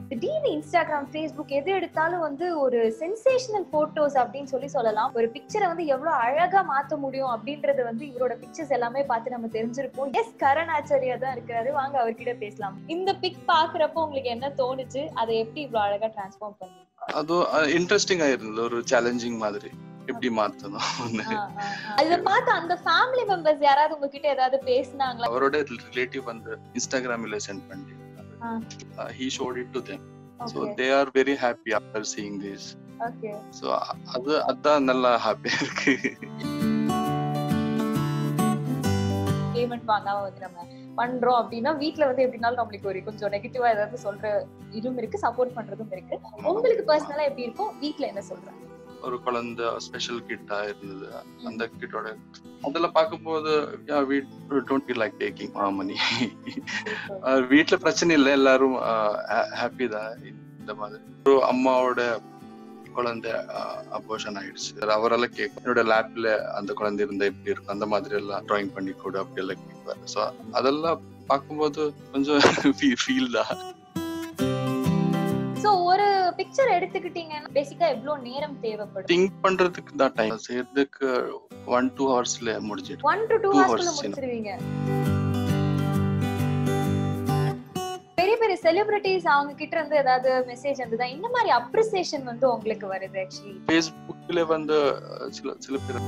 திடீர்னு Instagram, Facebook எது எடுத்தாலும் வந்து ஒரு சென்சேஷனல் போட்டோஸ் அப்படின்னு சொல்லலாம். ஒரு பிக்சரை வந்து எவ்வளவு அழகா மாத்த முடியும் அப்படின்றது வந்து இவரோட பிக்சர்ஸ் எல்லாமே பார்த்து நம்ம தெரிஞ்சிருப்போம். எஸ், கரண் ஆச்சாரியா தான் இருக்கிறாரு. வாங்க அவர்கிட்ட பேசலாம். இந்த பிக் பாக்குறப்போ உங்களுக்கு என்ன தோணுச்சு? அதை எப்படி இவ்வளவு அழகா டிரான்ஸ்ஃபார்ம் பண்ணீங்க? அது இன்ட்ரெஸ்டிங்கா இருந்தது. ஒரு சேலஞ்சிங் மாதிரி எப்படி மாத்தணும். அத பார்த்து அந்த ஃபேமிலி மெம்பர்ஸ் யாராவது உங்ககிட்ட ஏதாவது பேசினாங்களா? அவரோட ரிலேட்டிவ் வந்து இன்ஸ்டாகிராம்ல சென்ட் பண்ணி he showed it to them. Okay. So they are very happy after seeing this. Okay. So அதான் நல்லா ஹாப்பியா இருக்கு. பேமெண்ட் வாங்காம வந்து நம்ம பண்றோம் அப்படின்னா வீட்ல வந்து எப்படினாலும் நம்மளுக்கு ஒரு கொஞ்சம் நெகட்டிவா ஏதாவது சொல்ற இதுவும் இருக்கு, சப்போர்ட் பண்றதும் இருக்கு. உங்களுக்கு பர்சனலா எப்படி இருக்கும்? வீட்ல என்ன சொல்றாங்க? ஒரு குழந்தை ஸ்பெஷல் கிட்டா இருந்தது. அந்த கிட்டோட அதெல்லாம் பார்க்கும்போது we don't feel like taking money. வீட்ல பிரச்சனை இல்லை, எல்லாரும் ஹாப்பி தான். இந்த மாதிரி ஒரு அம்மாவோட குழந்தை அபோஷன் ஆயிடுச்சு. அவரெல்லாம் கேட்கும், என்னோட லேப்ல அந்த குழந்தை இருந்தா எப்படி இருக்கும், அந்த மாதிரி எல்லாம் டிராயிங் பண்ணி கூட அப்படி எல்லாம் கேட்பாரு. ஸோ அதெல்லாம் பார்க்கும்போது கொஞ்சம் ஃபீல் தான். சோ ஒரு பிக்சர் எடுத்துக்கிட்டீங்கன்னா பேசிக்கா எவ்வளவு நேரம் தேவைப்படும்? திங்க் பண்றதுக்கு தான் டைம். செய்யறதுக்கு 1-2 ஹவர்ஸ்ல முடிஞ்சிடும். 1 to 2 ஹவர்ஸ்ல முடிச்சிருவீங்க. பெரிய பெரிய செலிபிரிட்டிஸ் அவங்க கிட்ட இருந்து ஏதாவது மெசேஜ் வந்ததா? இந்த மாதிரி அப்ரிசியேஷன் வந்து உங்களுக்கு வருது? ஆக்சுவலி ஃபேஸ்புக்ல வந்து சில பேர்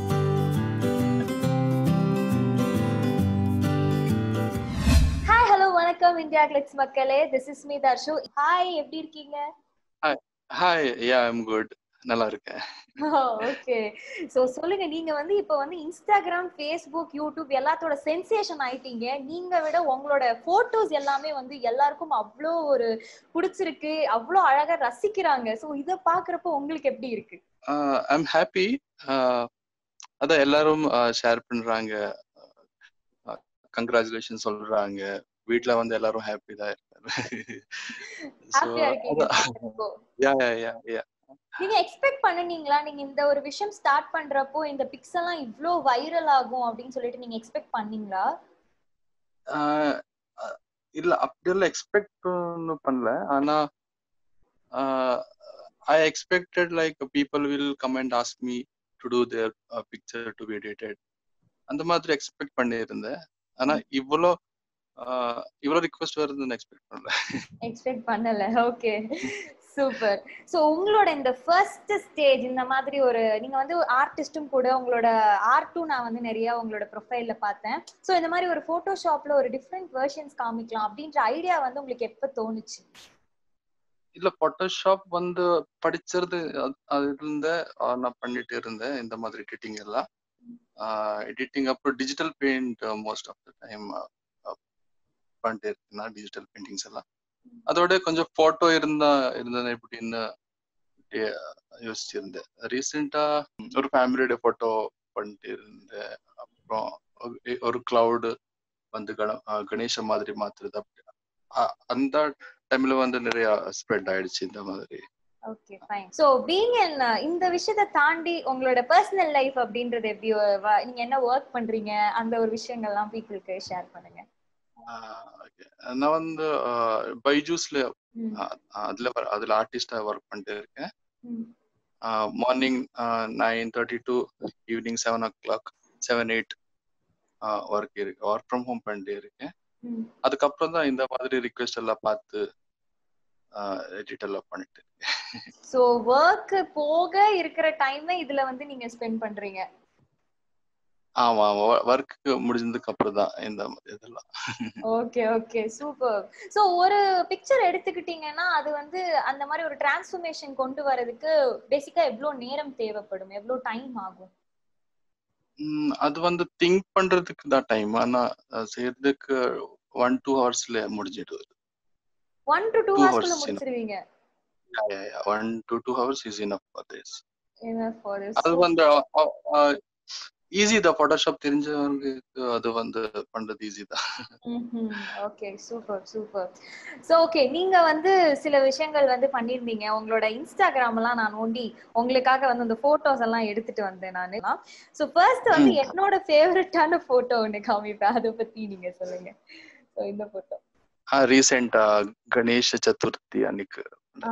வணக்கம் இந்தியா கிளிக்ஸ் மக்களே, this is me Darshu. Hi, எப்படி இருக்கீங்க? Hi, yeah I am good, நல்லா இருக்கேன். ஓகே, சோ சொல்லுங்க, நீங்க வந்து இப்போ வந்து இன்ஸ்டாகிராம், ஃபேஸ்புக், யூடியூப் எல்லாத்தோட சென்சேஷன் ஆயிட்டீங்க. நீங்க விட உங்களோட போட்டோஸ் எல்லாமே வந்து எல்லாருக்கும் அவ்வளோ ஒரு பிடிச்சிருக்கு, அவ்வளோ அழகா ரசிக்கிறாங்க. சோ இத பாக்குறப்போ உங்களுக்கு எப்படி இருக்கு? I am happy. அதான் எல்லாரும் ஷேர் பண்றாங்க, கங்க்ராச்சுலேஷன் சொல்றாங்க. வீட்ல வந்து எல்லாரும் ஹாப்பி தான் இருக்காங்க. நீங்க எக்ஸ்பெக்ட் பண்ணீங்களா நீங்க இந்த ஒரு விஷயம் ஸ்டார்ட் பண்றப்போ இந்த பிக்ஸ் எல்லாம் இவ்ளோ வைரல் ஆகும் அப்படின்னு சொல்லிட்டு நீங்க எக்ஸ்பெக்ட் பண்ணீங்களா? இல்ல, அப்படியெல்லாம் எக்ஸ்பெக்ட் பண்ணல. ஆனா I expected like people will come and ask me to do their picture to be edited. அந்த மாதிரி எக்ஸ்பெக்ட் பண்ணியிருந்தேன். ஆனா இவ்வளோ ரிக்வெஸ்ட் வருதுன்னு எக்ஸ்பெக்ட் பண்ணல. Okay, super. சோ உங்களோட இந்த ஃபர்ஸ்ட் ஸ்டேஜ் இந்த மாதிரி ஒரு நீங்க வந்து ஆர்டிஸ்டும் கூட, உங்களோட ஆர்ட்டும் நான் வந்து நிறைய உங்களோட ப்ரொஃபைல்ல பார்த்தேன். சோ இந்த மாதிரி ஒரு போட்டோஷாப்ல ஒரு டிஃபரெண்ட் வெர்ஷன்ஸ் காமிக்கலாம் அப்படின்ற ஐடியா வந்து உங்களுக்கு எப்ப தோணுச்சு? இல்ல, போட்டோஷாப் வந்து படிச்சது அதுல இருந்து நான் பண்ணிட்டு இருந்தேன். இந்த மாதிரி எடிட்டிங் எல்லாம் எடிட்டிங் அப்புறம் digital paint most of the time பண்ணிட்டு இருக்கேன், டிஜிட்டல் பெயிண்டிங்ஸ் எல்லாம். அதோட கொஞ்சம் போட்டோ இருந்தது எப்படின்னு யோசிச்சிருந்தேன். ரீசெண்டா ஒரு ஃபேமிலியோட போட்டோ பண்ணிட்டு இருந்தேன். அப்புறம் ஒரு கிளவுடு வந்து கணேச மாதிரி மாத்துறது. அப்படி அந்த டைம்ல வந்து நிறைய ஸ்ப்ரெட் ஆயிடுச்சு இந்த மாதிரி. Okay, fine. சோ பீயிங் இந்த விஷயத்தை தாண்டி உங்களோட பர்சனல் லைஃப் அப்படின்றது எப்படி, நீங்க என்ன வொர்க் பண்றீங்க, அந்த ஒரு விஷயங்கள்லாம் பீப்புளுக்கு ஷேர் பண்ணுங்க. நான் வந்து பைஜூஸ்ல அதுல ஆர்டிஸ்டா ஒர்க் பண்ணிட்டு இருக்கேன். Morning 9:30 to evening 7 o'clock 7-8 work from home பண்ணிட்டு இருக்கேன். அதுக்கப்புறம் தான் இந்த மாதிரி ரிக்வெஸ்ட் எல்லாம் பார்த்து எடிட் எல்லாம் பண்ணிட்டு இருக்கேன். சோ வொர்க் போக இருக்கிற டைமை இதுல வந்து நீங்க ஸ்பெண்ட் பண்றீங்க? ஆமா, வொர்க் முடிஞ்சதுக்கு அப்புறம் தான் இந்த இதெல்லாம். Okay okay, super. சோ ஒரு பிக்சர் எடுத்துக்கிட்டீங்கன்னா அது வந்து அந்த மாதிரி ஒரு டிரான்ஸ்ஃபர்மேஷன் கொண்டு வரதுக்கு பேசிக்கா எவ்வளவு நேரம் தேவைப்படும், எவ்வளவு டைம் ஆகும்? அது வந்து திங்க் பண்றதுக்கு தான் டைம். ஆனா செய்யறதுக்கு 1-2 ஹவர்ஸ்ல முடிஞ்சிடுது. 1 to 2 ஹவர்ஸ்ல முடிச்சிருவீங்க? Yeah, 1 to 2 hours is enough for this. Enough for this. அது வந்து ஈஸி தான். போட்டோஷாப் தெரிஞ்சவங்களுக்கு அது வந்து பண்றது ஈஸி தான். Okay, super super. So okay, நீங்க வந்து சில விஷயங்கள் வந்து பண்ணிருந்தீங்க. உங்களோட இன்ஸ்டாகிராம் எல்லாம் நான் நோண்டி உங்களுக்காக வந்து அந்த போட்டோஸ் எல்லாம் எடுத்துட்டு வந்தேன் நானு. சோ ஃபர்ஸ்ட் வந்து என்னோட ஃபேவரட்டான போட்டோ ஒன்னு காமிப்பேன், அத பத்தி நீங்க சொல்லுங்க. சோ இந்த போட்டோ ரீசெண்டா கணேஷ சதுர்த்தி அன்னைக்கு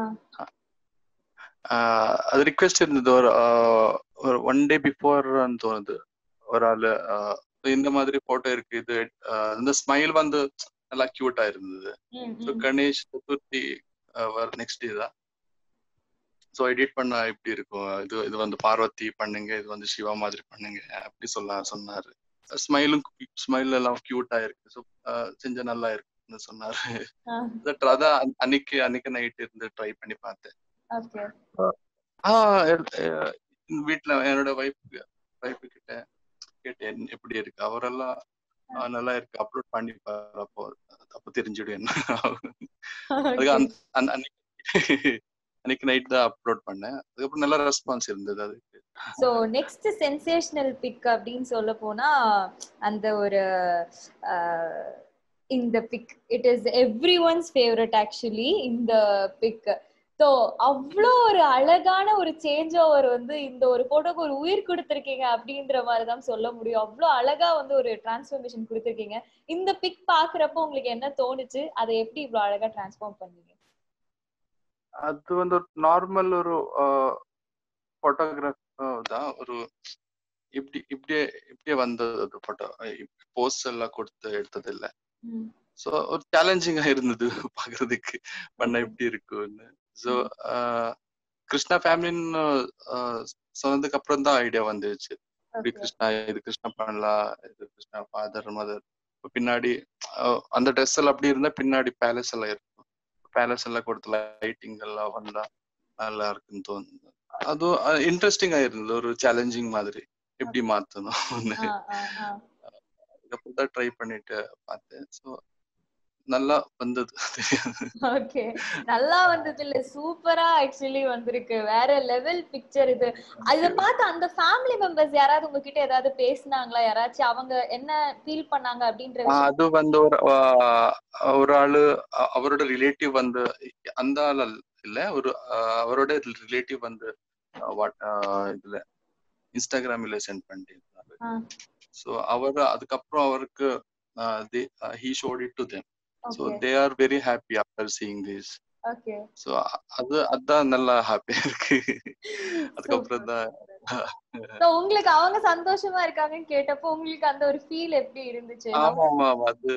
அது ரிக்வெஸ்ட் இருந்தது. ஒரு 1 day பிஃபோர்னு தோணுது. ஒரு ஆளு இந்த மாதிரி போட்டோ இருக்கு, இது இந்த ஸ்மைல் வந்து நல்லா கியூட்டா இருந்தது. So Ganesh Chaturthi next day தான். ஸோ எடிட் பண்ணா எப்படி இருக்கும், இது வந்து பார்வதி பண்ணுங்க, இது வந்து சிவா மாதிரி பண்ணுங்க அப்படி சொன்னாரு. ஸ்மைல் எல்லாம் கியூட்டா இருக்கு, ஸோ செஞ்சா நல்லா இருக்குன்னு சொன்னாரு. அதான் அன்னைக்கு நைட் இருந்து ட்ரை பண்ணி பார்த்தேன். வீட்டுல என்னோட வைஃப் கிட்ட கேட்டேன் எப்படி இருக்கு. அவரெல்லாம் நல்லா இருக்கு, அப்லோட் பண்ணி அப்போ அப்போ தெரிஞ்சிடும் என்ன. அதுக்கு அன்னைக்கு நைட் தான் அப்லோட் பண்ணேன். அதுக்கப்புறம் நல்ல ரெஸ்பான்ஸ் இருந்தது அதுக்கு. சோ நெக்ஸ்ட் சென்சேஷனல் பிக் அப்படின்னு சொல்ல போனா அந்த ஒரு இந்த pic it is everyone's favourite actually. இந்த பிக் ஸோ அவ்வளோ ஒரு அழகான ஒரு சேஞ்ச் ஓவர் வந்து இந்த ஒரு போட்டோக்கு ஒரு உயிர் கொடுத்துருக்கீங்க அப்படின்ற மாதிரிதான் சொல்ல முடியும். அவ்வளோ அழகா வந்து ஒரு டிரான்ஸ்ஃபர்மேஷன் கொடுத்துருக்கீங்க. இந்த பிக் பாக்குறப்போ உங்களுக்கு என்ன தோணுச்சு, அதை எப்படி இவ்வளவு அழகா டிரான்ஸ்ஃபார்ம் பண்ணீங்க? அது வந்து ஒரு நார்மல் ஒரு போட்டோகிராஃப் தான். ஒரு இப்படியே வந்தது போட்டோ, போஸ் எல்லாம் கொடுத்து எடுத்தது இல்லை. ஸோ ஒரு சேலஞ்சிங்கா இருந்தது பாக்குறதுக்கு, பண்ண எப்படி இருக்குன்னு. ஸோ கிருஷ்ணா ஃபேமிலின்னு சொன்னதுக்கு அப்புறம் தான் ஐடியா வந்துச்சு. இப்படி இது கிருஷ்ணா பண்ணலாம், இது கிருஷ்ணா ஃபாதர் மதர். பின்னாடி அந்த ட்ரெஸ் எல்லாம் அப்படி இருந்தா பின்னாடி பேலஸ் எல்லாம் இருக்கும். பேலஸ் எல்லாம் கொடுத்து லைட்டிங் எல்லாம் வந்தா நல்லா இருக்குன்னு தோணுது. அதுவும் இன்ட்ரெஸ்டிங்கா இருந்தது, ஒரு சேலஞ்சிங் மாதிரி எப்படி மாத்தணும். அதுக்கப்புறம் தான் ட்ரை பண்ணிட்டு பார்த்தேன். ஸோ நல்லா வந்தது. ஓகே, நல்லா வந்தது இல்ல, சூப்பரா ஆக்சுவலி வந்திருக்கு. வேற லெவல் பிக்சர் இது. அத பார்த்து அந்த ஃபேமிலி மெம்பர்ஸ் யாராவது உங்ககிட்ட ஏதாவது பேசினாங்களா? யாராச்சும் அவங்க என்ன ஃபீல் பண்ணாங்க அப்படின்ற விஷயம்? அது வந்து ஒரு ஆளு அவரோட ரிலேட்டிவ் வந்து, அந்த ஆள் இல்ல, ஒரு அவரோட ரிலேட்டிவ் வந்து இதுல இன்ஸ்டாகிராம்ல சென்ட் பண்ணிருந்தாரு. சோ அதுக்கப்புறம் அவருக்கு he showed it to them. So they are very happy after seeing this. Okay. So அதான் நல்லா ஹாப்பியா இருக்கு. அதுக்கப்புறம் தான் உங்களுக்கு அவங்க சந்தோஷமா இருக்காங்கன்னு கேட்டப்போ உங்களுக்கு அந்த ஒரு ஃபீல் எப்படி இருந்துச்சு? ஆமா அது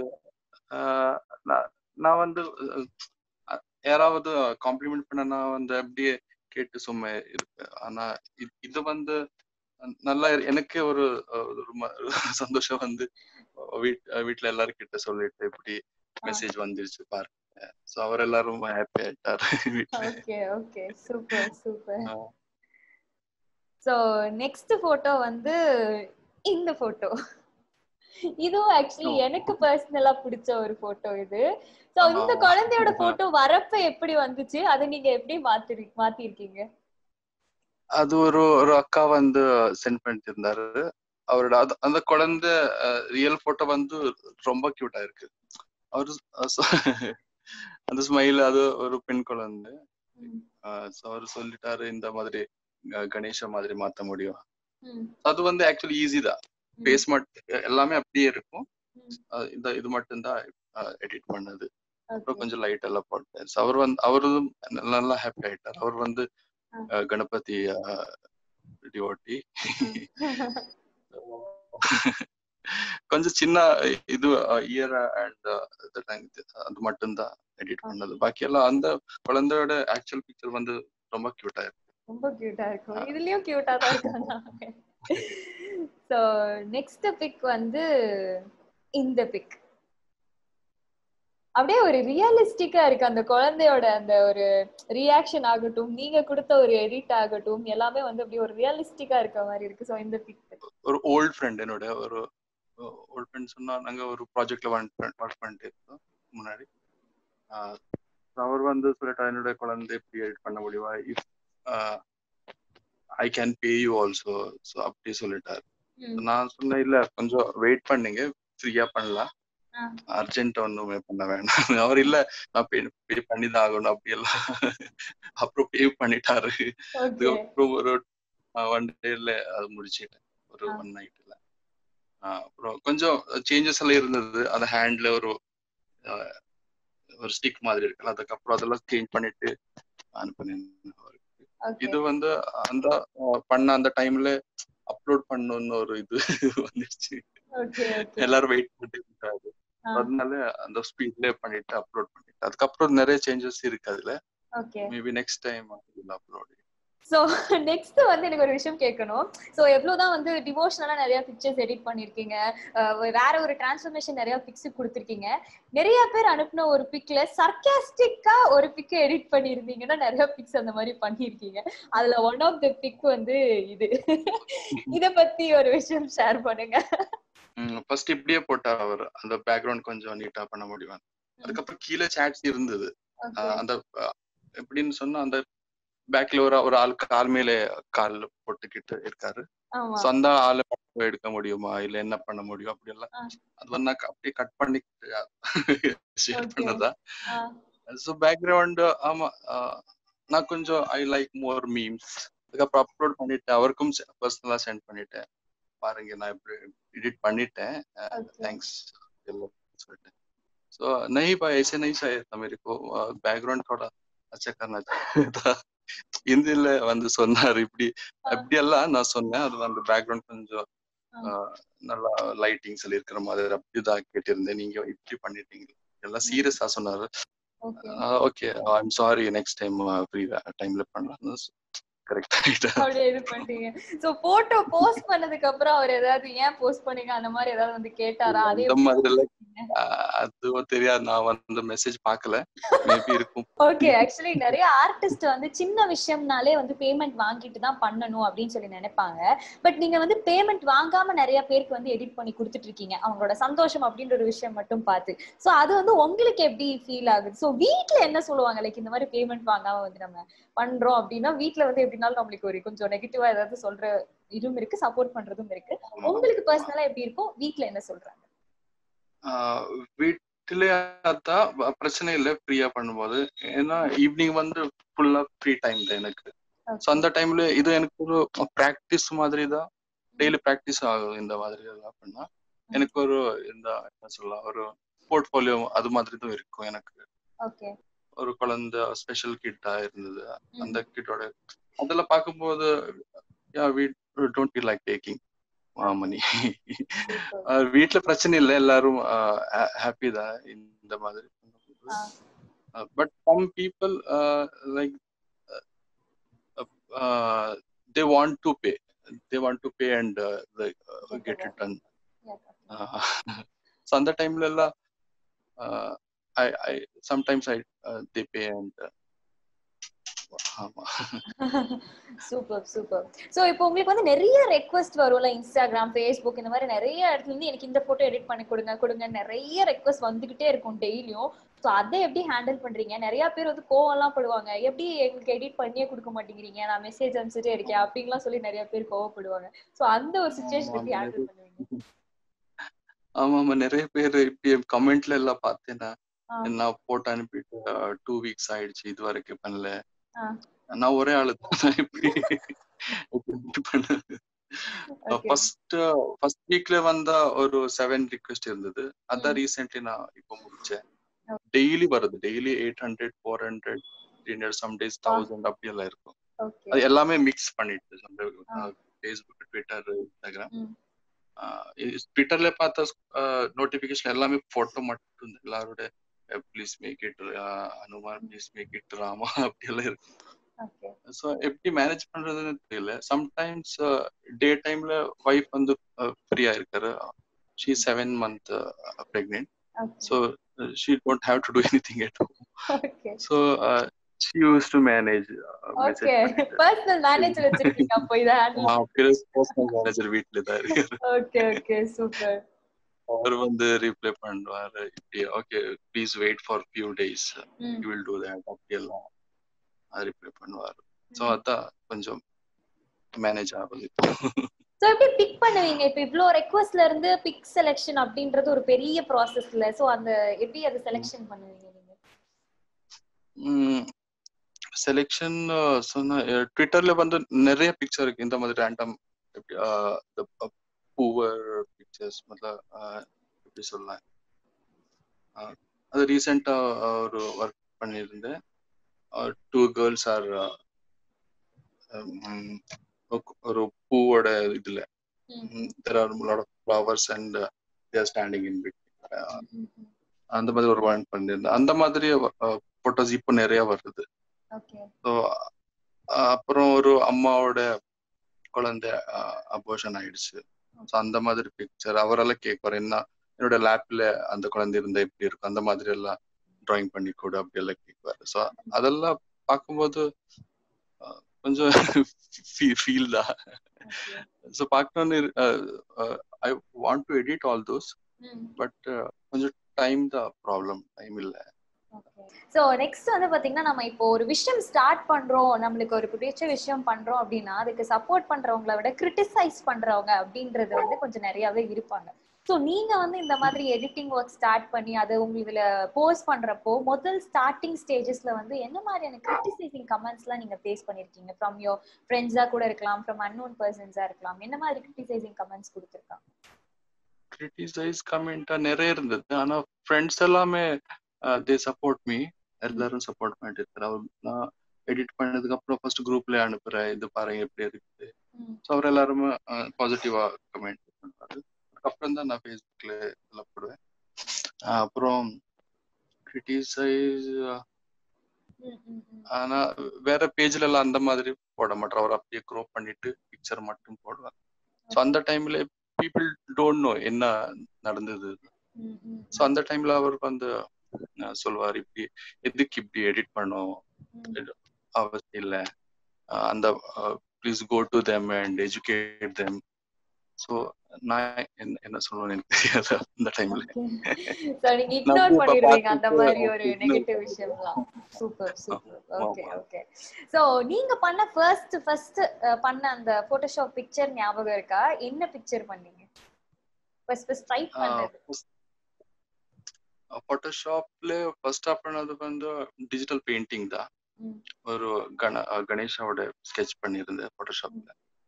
நான் வந்து யாராவது காம்ப்ளிமெண்ட் பண்ண நான் வந்து அப்படியே கேட்டு சும்மா இருப்பேன். ஆனா இது வந்து நல்லா எனக்கு ஒரு சந்தோஷம் வந்து வீட்டுல எல்லாரும் கிட்ட சொல்லிட்டு இப்படி மெசேஜ் வந்துருச்சு பாருங்க. சோ அவர் எல்லாரும் ஹாப்பி ஆயிட்டாரு வீட்டுல. Okay okay, super super. So next photo வந்து இந்த போட்டோ. இதுவும் ஆக்சுவலி எனக்கு பர்சனலா பிடிச்ச ஒரு போட்டோ இது. சோ இந்த குழந்தையோட போட்டோ வரப்ப எப்படி வந்துச்சு, அதை நீங்க எப்படி மாத்திருக்கீங்க? அது ஒரு அக்கா வந்து சென்ட் பண்ணிட்டு இருந்தாரு. அவரோட அந்த குழந்தை ரியல் போட்டோ வந்து ரொம்ப கியூட்டா இருக்கு. அவரு அந்த ஸ்மைல், அது ஒரு பெண் குழந்தை. அவரு சொல்லிட்டாரு இந்த மாதிரி கணேஷ மாதிரி மாத்த முடியும். அது வந்து ஆக்சுவலி ஈஸி தான். பேஸ் மட்டும் எல்லாமே அப்படியே இருக்கும். இது மட்டும் தான் எடிட் பண்ணது. அப்புறம் கொஞ்சம் லைட் எல்லாம் போட்டேன். அவரும் நல்லா ஹாப்பி ஆயிட்டார். அவர் வந்து கணபதி டிவோட்டி. கொஞ்சம் சின்ன இது இயர் அண்ட் அது மட்டும் தான் எடிட் பண்ணது. பாக்கி எல்லாம் அந்த குழந்தையோட ஆக்சுவல் பிக்சர் வந்து ரொம்ப கியூட்டா இருக்கு. ரொம்ப கியூட்டா இருக்கும். இதுலயும் கியூட்டா தான் இருக்காங்க. சோ நெக்ஸ்ட் பிக் வந்து இந்த பிக். அப்படியே ஒரு ரியலிஸ்டிக்கா இருக்கு. அந்த குழந்தையோட அந்த ஒரு ரியாக்ஷன் ஆகட்டும், நீங்க கொடுத்த ஒரு எடிட் ஆகட்டும், எல்லாமே வந்து அப்படியே ஒரு ரியலிஸ்டிக்கா இருக்க மாதிரி இருக்கு. சோ இந்த பிக் ஒரு ஓல்ட் ஃப்ரெண்ட், என்னோட ஒரு ஓல்ட் ஃப்ரெண்ட் சொன்னா, நாங்க ஒரு ப்ராஜெக்ட்ல ஒர்க் பண்ணிட்டு இருக்கோம் முன்னாடி. அவர் வந்து சொல்லிட்டா, என்னோட குழந்தை எப்படி எடிட் பண்ண முடியுமா, if I can pay you also. So அப்படி சொல்லிட்டாரு. நான் சொன்னேன், இல்ல கொஞ்சம் வெயிட் பண்ணுங்க, ஃப்ரீயா பண்ணலாம், அர்ஜென்ட் ஒண்ணுமே பண்ண வேண்டாம். அவர் இல்ல, நான் பே பண்ணிதான் ஆகணும் அப்படி எல்லாம். அப்புறம் பே பண்ணிட்டாரு. அதுக்கப்புறம் ஒரு 1 டேல அது முடிச்சிட்டேன், ஒரு 1 நைட்ல. அப்புறம் கொஞ்சம் சேஞ்சஸ் எல்லாம் இருந்தது. அந்த ஹேண்ட்ல ஒரு ஒரு ஸ்டிக் மாதிரி இருக்குல்ல, அதுக்கப்புறம் அதெல்லாம் சேஞ்ச் பண்ணிட்டு அனுப்புனேன் அவருக்கு. ஓகே இது வந்து அந்த பண்ண அந்த டைம்ல அப்லோட் பண்ணணும்னு ஒரு இது வந்துருச்சு. ஓகே ஓகே எல்லாரும் வெயிட் பண்ணிட்டு இருக்காரு. அதனால அந்த ஸ்பீட்லயே பண்ணிட்டு அப்லோட் பண்ணிட்டு அதுக்கப்புறம் நிறைய சேஞ்சஸ் இருக்கு அதுல. Okay maybe next time upload. So next வந்து எனக்கு ஒரு விஷயம் கேட்கணும். சோ எவ்வளவுதான் வந்து டிவோஷனலா நிறைய பிக்சர்ஸ் எடிட் பண்ணிருக்கீங்க, வேற ஒரு டிரான்ஸ்ஃபர்மேஷன் நிறைய பிக்ஸ் கொடுத்துருக்கீங்க. நிறைய பேர் அனுப்புன ஒரு பிக்ல சர்க்காஸ்டிக்கா ஒரு பிக் எடிட் பண்ணிருந்தீங்கன்னா நிறைய பிக்ஸ் அந்த மாதிரி பண்ணிருக்கீங்க. அதுல ஒன் ஆஃப் தி பிக் வந்து இது. இத பத்தி ஒரு விஷயம் ஷேர் பண்ணுங்க. ஃபர்ஸ்ட் இப்படியே போட்டார் அவர், அந்த பேக்ரவுண்ட் கொஞ்சம் நீட்டா பண்ண முடியும். அதுக்கப்புறம் கீழே சாட்ஸ் இருந்தது. அந்த எப்படின்னு சொன்னா அந்த பேக்ல ஒரு ஆள் கால் மேல கால் போட்டுக்கிட்டு இருக்காரு. அந்த ஆளை எடுக்க முடியுமா இல்ல என்ன பண்ண முடியும் அப்படி எல்லாம் அது வந்து நான் அப்படியே கட் பண்ணி ஷேர் பண்ணதா. ஸோ பேக்ரவுண்ட் ஆமா, நான் கொஞ்சம் ஐ லைக் மோர் மீம்ஸ். அதுக்கப்புறம் அப்லோட் பண்ணிட்டு அவருக்கும் பர்சனலா சென்ட் பண்ணிட்டேன், பாருங்க நான் இப்படி एडिट பண்ணிட்டேன், थैंक्स சொல்லிட்டேன். सो नहीं भाई ऐसे नहीं चाहिए था मेरे को, बैकग्राउंड थोड़ा अच्छा करना चाहिए था. ஹிந்தில வந்து சொன்னாரு இப்படி அப்படி எல்லாம் நான் சொன்னேன். அது வந்து பேக்ரவுண்ட் கொஞ்சம் நல்லா லைட்டிங்ஸ் இருக்கிற மாதிரி அப்படிதான் கேட்டிருந்தேன், நீங்க இப்படி பண்ணிட்டீங்க எல்லாம் சீரியஸா சொன்னாரு. Okay I'm sorry, next time free டைம்ல பண்ணலாம். கரெக்ட் அப்படியே இது பண்ணிட்டீங்க. சோ போட்டோ போஸ்ட் பண்ணதுக்கு அப்புறம் அவர் ஏதாவது ஏன் போஸ்ட் பண்ணீங்க அந்த மாதிரி ஏதாவது வந்து கேட்டாரா? அதே மாதிரி அதுவும் தெரியாது, நான் வந்து மெசேஜ் பார்க்கல, மேபி இருக்கும். ஓகே ஆக்சுவலி நிறைய ஆர்டிஸ்ட் வந்து சின்ன விஷயம்னாலே வந்து பேமெண்ட் வாங்கிட்டு தான் பண்ணணும் அப்படின்னு சொல்லி நினைப்பாங்க. பட் நீங்க வந்து பேமெண்ட் வாங்காம நிறைய பேருக்கு வந்து எடிட் பண்ணி கொடுத்துட்டு இருக்கீங்க அவங்களோட சந்தோஷம் அப்படின்ற ஒரு விஷயம் மட்டும் பார்த்து. சோ அது வந்து உங்களுக்கு எப்படி ஃபீல் ஆகுது? சோ வீட்ல என்ன சொல்லுவாங்க? லைக் இந்த மாதிரி பேமெண்ட் வாங்காம வந்து நம்ம பண்றோம் அப்படின்னா வீட்ல வந்து எப்படினாலும் நம்மளுக்கு ஒரு கொஞ்சம் நெகட்டிவா ஏதாவது சொல்ற இதுவும் இருக்கு, சப்போர்ட் பண்றதும் இருக்கு. உங்களுக்கு பர்சனலா எப்படி இருக்கும்? வீட்ல என்ன சொல்றாங்க? வீட்டுல அதான் பிரச்சனை இல்லை ஃப்ரீயா பண்ணும்போது. ஏன்னா ஈவினிங் வந்து ஃபுல்லா ஃப்ரீ டைம் தான் எனக்கு. ஸோ அந்த டைம்ல இது எனக்கு ஒரு ப்ராக்டிஸ் மாதிரி தான், டெய்லி ப்ராக்டிஸ் ஆகும் இந்த மாதிரி எல்லாம் பண்ணா. எனக்கு ஒரு இந்த என்ன சொல்லலாம் ஒரு போர்ட்ஃபோலியோ அது மாதிரி தான் இருக்கும் எனக்கு. ஒரு குழந்தை ஸ்பெஷல் கிட்டா இருந்தது, அந்த கிட்டோட அதெல்லாம் பார்க்கும்போது we don't feel like taking மணி. வீட்டுல பிரச்சனை இல்லை, எல்லாரும் ஹாப்பி தான் இந்த மாதிரி. But some people like they want to pay and get it done. So அந்த டைம்ல எல்லாம் I sometimes they pay and super super. So இப்போ உங்களுக்கு வந்து நிறைய ரெக்வெஸ்ட் வரும்ல, இன்ஸ்டாகிராம், ஃபேஸ்புக் இந்த மாதிரி நிறைய இடத்துல இருந்து எனக்கு இந்த போட்டோ எடிட் பண்ணி கொடுங்க நிறைய ரெக்வெஸ்ட் வந்துகிட்டே இருக்கும் டெய்லியும். சோ அதை எப்படி ஹேண்டில் பண்றீங்க? நிறைய பேர் வந்து கோவம் எல்லாம் படுவாங்க, எப்படி எங்களுக்கு எடிட் பண்ணியே கொடுக்க மாட்டேங்கிறீங்க, நான் மெசேஜ் அனுப்பிச்சிட்டே இருக்கேன் அப்படின்லாம் சொல்லி நிறைய பேர் கோவப்படுவாங்க. சோ அந்த ஒரு சிச்சுவேஷன் எப்படி ஹேண்டில் பண்ணுவீங்க? ஆமா, நிறைய பேர் இப்படி கமெண்ட்ல எல்லாம் பார்த்தேன்னா, நான் போட்டோ அனுப்பிட்டு 2 வீக்ஸ் ஆயிடுச்சு இது வரைக்கும் பண்ணல. நான் ஒரே ஆளு தான் இப்படி பண்ண. ஃபர்ஸ்ட் வீக்ல வந்தா ஒரு 7 ரிக்வெஸ்ட் இருந்தது, அதான் ரீசென்ட்லி நான் இப்போ முடிச்சேன். டெய்லி வருது, டெய்லி 800 400 300 சம் டேஸ் 1000 அப்படி எல்லாம் இருக்கும். அது எல்லாமே மிக்ஸ் பண்ணிட்டு ஃபேஸ்புக், ட்விட்டர், இன்ஸ்டாகிராம். ட்விட்டர்ல பார்த்த நோட்டிபிகேஷன் எல்லாமே போட்டோ மட்டும், எல்லாரோட please make it Hanuman, please make it Rama அப்படி எல்லாம் இருக்கு. ஸோ எப்படி மேனேஜ் பண்றதுன்னு தெரியல. சம்டைம்ஸ் டே டைம்ல வைஃப் வந்து ஃப்ரீயா இருக்காரு, she 7 months pregnant, so she don't have to do anything at home. So she used to manage okay personal manager வச்சிருக்கீங்க அப்போ இத ஹேண்டில் personal manager வீட்ல தான் இருக்காரு. okay okay super. அவர் வந்து ரிப்ளை பண்ணுவாரு, okay please wait for few days, you will do that அப்படி எல்லாம் ரிப்ளை பண்ணுவாரு. சோ அதான் கொஞ்சம் மேனேஜ் ஆகுது. சோ எப்படி பிக் பண்ணுவீங்க? இப்போ இவ்ளோ ரெக்வெஸ்ட்ல இருந்து பிக் செலக்ஷன் அப்படின்றது ஒரு பெரிய ப்ராசஸ்ல, சோ அந்த எப்படி அது செலக்ஷன் பண்ணுவீங்க நீங்க? செலக்ஷன் சொன்னா ட்விட்டர்ல வந்து நிறைய பிக்சர் இருக்கு இந்த மாதிரி ரேண்டம் பூவர் பிக்சர்ஸ், मतलब எப்படி சொல்லலாம், அது ரீசெண்டா ஒரு ஒர்க் பண்ணியிருந்தேன். 2 கேர்ள்ஸ் ஆர் ஒரு பூவோட இதுல there are a lot of flowers and they are standing in between. அந்த மாதிரி ஒரு ஒர்க் பண்ணியிருந்தேன். அந்த மாதிரி போட்டோஸ் இப்போ நிறைய வருது. ஸோ அப்புறம் ஒரு அம்மாவோட குழந்தை அபோஷன் ஆயிடுச்சு. ஸோ அந்த மாதிரி பிக்சர் அவரெல்லாம் கேட்பாரு, என்ன என்னோட லேப்ல அந்த குழந்தை இருந்தா எப்படி இருக்கும், அந்த மாதிரி எல்லாம் டிராயிங் பண்ணி கொடு அப்படி எல்லாம் கேட்பாரு. ஸோ அதெல்லாம் பார்க்கும்போது கொஞ்சம் ஃபீல் தான். ஸோ பார்க்கணும்னு I want to edit all those, but கொஞ்சம் டைம் தான் ப்ராப்ளம், டைம் இல்லை. சோ நெக்ஸ்ட் வந்து பாத்தீங்கன்னா, நம்ம இப்போ ஒரு விஷயம் ஸ்டார்ட் பண்றோம், நம்மளுக்கு ஒரு பிடிச்ச விஷயம் பண்றோம் அப்படின்னா அதுக்கு சப்போர்ட் பண்றவங்களை விட கிரிட்டிசைஸ் பண்றவங்க அப்படின்றது வந்து கொஞ்சம் நிறையவே இருப்பாங்க. சோ நீங்க வந்து இந்த மாதிரி எடிட்டிங் ஒர்க் ஸ்டார்ட் பண்ணி அதை உங்களுக்கு போஸ்ட் பண்றப்போ முதல் ஸ்டார்டிங் ஸ்டேஜஸ்ல வந்து என்ன மாதிரியான கிரிட்டிசைசிங் கமெண்ட்ஸ் எல்லாம் நீங்க ஃபேஸ் பண்ணிருக்கீங்க? ஃப்ரம் யோர் ஃப்ரெண்ட்ஸா கூட இருக்கலாம், ஃப்ரம் அன்னோன் பர்சன்ஸா இருக்கலாம், என்ன மாதிரி கிரிட்டிசைசிங் கமெண்ட்ஸ் கொடுத்திருக்காங்க? கிரிட்டிசைஸ் கமெண்டா நிறைய இருந்தது. ஆனா ஃப்ரெண்ட்ஸ் எல்லாமே தே சப்போர்ட் மீ, எல்லாரும் சப்போர்ட் பண்ணிட்டு இருக்காரு. நான் எடிட் பண்ணதுக்கு அப்புறம் ஃபர்ஸ்ட் குரூப்ல அனுப்புறேன், இது பாருங்க எப்படி இருக்குது. ஸோ அவர் எல்லாருமே பாசிட்டிவா கமெண்ட் பண்ணுவாரு. அதுக்கப்புறம் தான் நான் ஃபேஸ்புக்ல எல்லாம் போடுவேன். அப்புறம் கிரிட்டிசைஸ் ஆனா வேற பேஜ்ல எல்லாம் அந்த மாதிரி போட மாட்டேன். அவர் அப்படியே க்ரோப் பண்ணிட்டு பிக்சர் மட்டும் போடுவார். ஸோ அந்த டைம்ல பீப்புள் டோன்ட் நோ என்ன நடந்தது. ஸோ அந்த டைம்ல அவர் வந்து சொல்லுவார், இப்படி எதுக்கு இப்படி எடிட் பண்ணும், அவசியம் இல்லை, அந்த please go to them and educate them. So நான் என்ன சொல்லுவேன்னு எனக்கு தெரியாது அந்த டைம்ல. நீங்க இக்னோர் பண்ணிடுவீங்க அந்த மாதிரி ஒரு நெகட்டிவ் விஷயம்லாம். Super super. Okay okay. So நீங்க பண்ண ஃபர்ஸ்ட் பண்ண அந்த போட்டோஷாப் பிக்சர் ஞாபகம் இருக்கா? என்ன பிக்சர் பண்ணீங்க ஃபர்ஸ்ட் ட்ரை பண்ணது? போட்டோஷாப்ல ஃபர்ஸ்ட் பண்ணது வந்து டிஜிட்டல் பெயிண்டிங் தான். ஒரு கணேஷாவோட ஸ்கெட்ச் பண்ணியிருந்தேன் போட்டோஷாப்ல.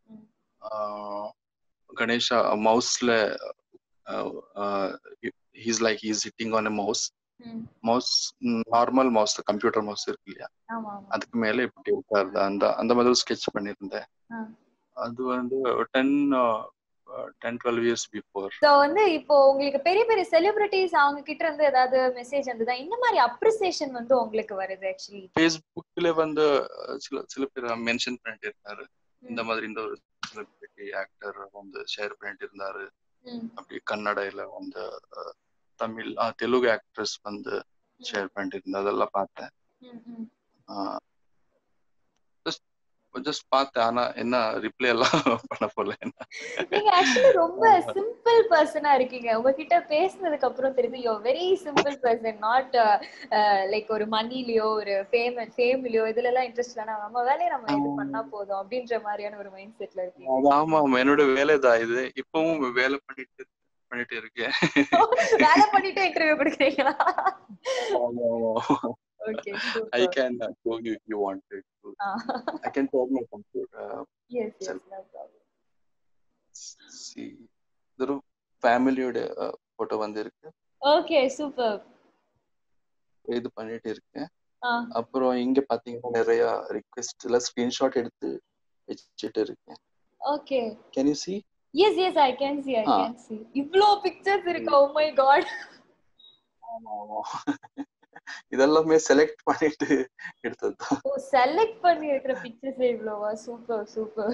கணேஷா மவுஸ்ல he's like he's sitting on a mouse. Normal mouse, computer mouse இருக்கு இல்லையா, அதுக்கு மேல இப்படி உட்காருது. அந்த மாதிரி ஸ்கெட்ச் பண்ணியிருந்தேன். அது வந்து 10-12 years before. சோ வந்து இப்போ உங்களுக்கு பெரிய பெரிய செலிபிரிட்டிஸ் அவங்க கிட்ட இருந்து ஏதாவது மெசேஜ் வந்ததா? என்ன மாதிரி அப்ரிசியேஷன் வந்து உங்களுக்கு வருது? ஆக்சுவலி ஃபேஸ்புக்ல வந்து சில பேர் மென்ஷன் பண்ணிட்டு இருக்காரு, இந்த மாதிரி இந்த ஒரு செலிபிரிட்டி ஆக்டர் வந்து ஷேர் பண்ணிட்டு இருந்தாரு, அப்படி கன்னடையில வந்து தமிழ் தெலுங்கு ஆக்ட்ரஸ் வந்து ஷேர் பண்ணிட்டு இருந்தா, அதெல்லாம் பார்த்தேன். ஜஸ்ட் பார்த்தேன், ஆனா என்ன ரிப்ளை எல்லாம் பண்ண போல. நீங்க ஆக்சுவலி ரொம்ப சிம்பிள் பர்சனா இருக்கீங்க. உங்ககிட்ட பேசினதுக்கு அப்புறம் தெரியுது you are very simple person. Not like ஒரு மணிலயோ ஒரு ஃபேம்லயோ இதுல எல்லாம் இன்ட்ரெஸ்ட் இல்ல. நம்ம வேலையை நம்ம இது பண்ணா போதும் அப்படின்ற மாதிரியான ஒரு மைண்ட் செட்ல இருக்கீங்க. ஆமா ஆமா, என்னோட வேலை தான் இது. இப்பவும் வேலை பண்ணிட்டு இருக்கேன். வேலை பண்ணிட்டு இன்டர்வியூ கொடுக்குறீங்களா? Okay, super. I can show you if you want to. I can turn my computer. Yes, no problem. See, the family oda photo vandirukku. Okay, super. இது பண்ணிட்டு இருக்கேன். அப்புறம் இங்க பாத்தீங்கன்னா நிறைய ரிக்வெஸ்ட் இல்ல ஸ்கிரீன்ஷாட் எடுத்து வச்சிட்டு இருக்கேன். Okay. Can you see? Yes, I can see. I can see. இவ்ளோ பிக்சர்ஸ் இருக்கு. Oh my god. ஆமா. இதெல்லாமே செலக்ட் பண்ணிட்டு எடுத்ததுதான். ஓ, செலக்ட் பண்ணி எடுக்கிற பிக்சர்ஸ் இவ்வளவா? Super super.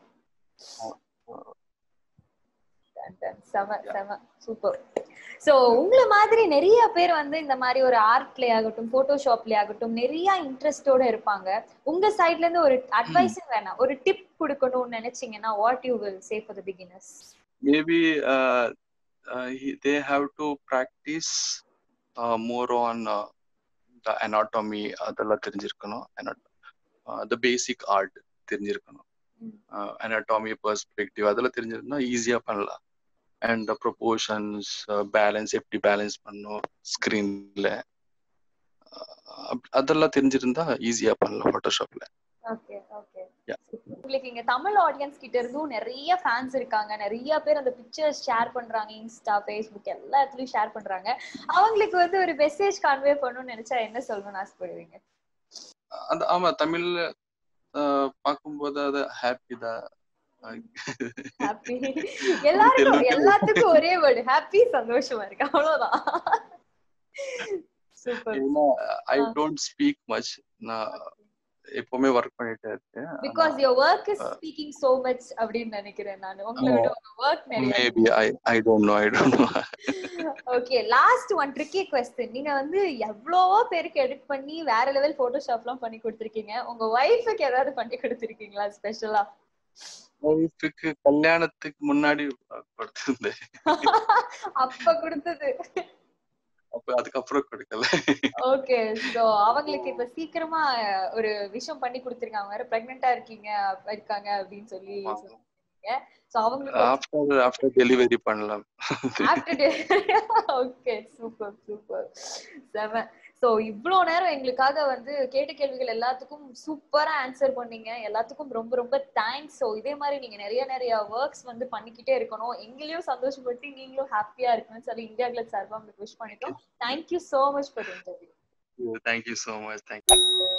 செம சூப்பர். சோ உங்கள மாதிரி நிறைய பேர் வந்து இந்த மாதிரி ஒரு ஆர்ட்ல ஆகட்டும், போட்டோஷாப்ல ஆகட்டும் நிறைய இன்ட்ரெஸ்டோட இருப்பாங்க. உங்க சைடுல இருந்து ஒரு அட்வைஸ் வேணாம், ஒரு டிப் கொடுக்கணும்னு நினைச்சீங்கன்னா what you will say for the beginners? Maybe they have to practice more on the anatomy, அதெல்லாம் தெரிஞ்சிருக்கணும். the basic art தெரிஞ்சிருக்கணும். anatomy perspective அதெல்லாம் தெரிஞ்சிருந்தா ஈஸியா பண்ணலாம். and the proportions, balance எப்படி பேலன்ஸ் பண்ணணும் ஸ்கிரீன்ல, அதெல்லாம் தெரிஞ்சிருந்தா ஈஸியா பண்ணலாம் போட்டோஷாப்ல. Okay okay. உங்களுக்கு இங்க தமிழ் ஆடியன்ஸ் கிட்ட இருந்தும் நிறைய ஃபேன்ஸ் இருக்காங்க, நிறைய பேர் அந்த பிக்சர்ஸ் ஷேர் பண்றாங்க, இன்ஸ்டா, ஃபேஸ்புக் எல்லா இடத்துலயும் ஷேர் பண்றாங்க. அவங்களுக்கு வந்து ஒரு மெசேஜ் கன்வே பண்ணணும்னு நினைச்சா என்ன சொல்லணும்னு ஆசைப்படுவீங்க? அந்த ஆமா தமிழ்ல பார்க்கும்போது அது ஹாப்பி தான். ஹாப்பி. எல்லாருக்கும் தெலுங்குல எல்லாத்துக்கும் ஒரே வேர்டு ஹாப்பி, சந்தோஷமா இருக்கு, அவ்வளவுதான். சூப்பர். ஏன்னா ஐ டோன்ட் ஸ்பீக் மச். நான் எப்பவுமே ஒர்க் பண்ணிட்டே இருக்கேன். ஆனா because your work is speaking so much அப்படின்னு நினைக்கிறேன் நான். உங்களை விட உங்க ஒர்க் நிறைய. Maybe I don't know. Okay, last one tricky question. நீங்க வந்து எவ்வளவோ பேருக்கு எடிட் பண்ணி வேற லெவல் போட்டோஷாப்லாம் பண்ணி கொடுத்திருக்கீங்க. உங்க வைஃப்க்கு ஏதாவது பண்ணி கொடுத்திருக்கீங்களா ஸ்பெஷலா? ஒய்ஃபுக்கு கல்யாணத்துக்கு முன்னாடி கொடுத்திருந்தேன். அப்ப கொடுத்தது. அப்ப அதுக்கப்புறம் கொடுக்கல. ஓகே, சோ அவங்களுக்கு இப்ப சீக்கிரமா ஒரு விஷயம் பண்ணி கொடுத்திருக்காங்க. வேற பிரெக்னன்ட்டா இருக்காங்க அப்படின்னு சொல்லி சொன்னீங்க. சோ அவங்களுக்கு ஆஃப்டர் டெலிவரி பண்ணலாம். After okay, super super. செம. சோ இவ்ளோ நேரம் எங்களுக்காக வந்து கேட்ட கேள்விகள் எல்லாத்துக்கும் சூப்பரா ஆன்சர் பண்ணீங்க. எல்லாத்துக்கும் ரொம்ப ரொம்ப தேங்க்ஸ். சோ இதே மாதிரி நீங்க நிறைய ஒர்க்ஸ் வந்து பண்ணிக்கிட்டே இருக்கணும். எங்களையும் சந்தோஷப்படுத்தி நீங்களும் ஹாப்பியா இருக்கணும்னு சொல்லி இந்தியா கிளப் சார்பா உங்களுக்கு விஷ் பண்ணிட்டோம். Thank you so much for the interview. Thank you so much. Thank you.